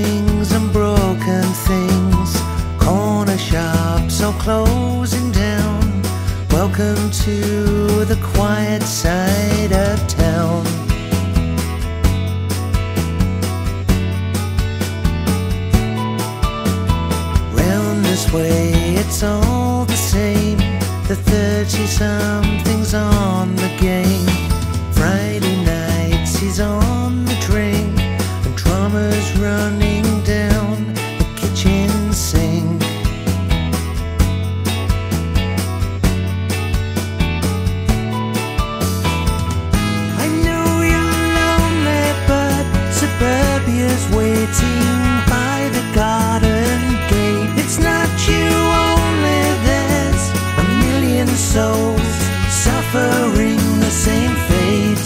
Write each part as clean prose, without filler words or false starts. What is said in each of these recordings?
buildings and broken things, corner shops all closing down. Welcome to the quiet side of town. Round this way it's all the same, the 30-somethings on the game. Friday nights he's on the train, and drummer's running down the kitchen sink. I know you're lonely, but suburbia's waiting by the garden gate. It's not you only, there's a million souls suffering the same fate.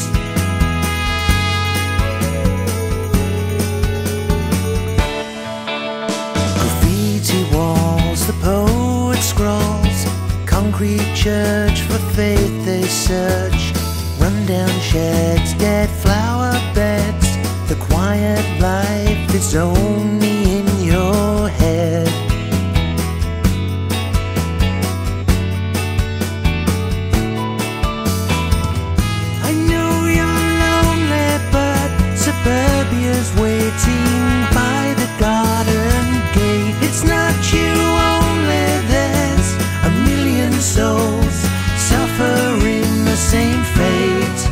Graffiti walls, the poet scrawls, concrete church for faith they search. Rundown sheds get flower beds, the quiet life is only in your head. Suburbia's waiting by the garden gate. It's not you only, there's a million souls suffering the same fate.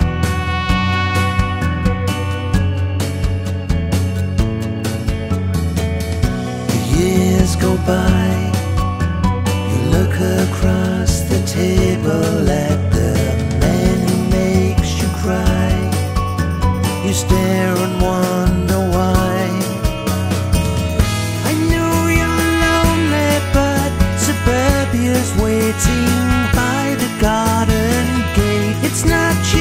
The years go by, you look across the table at the man who makes you cry. You stare and wonder why. I know you're lonely, but suburbia's waiting by the garden gate. It's not you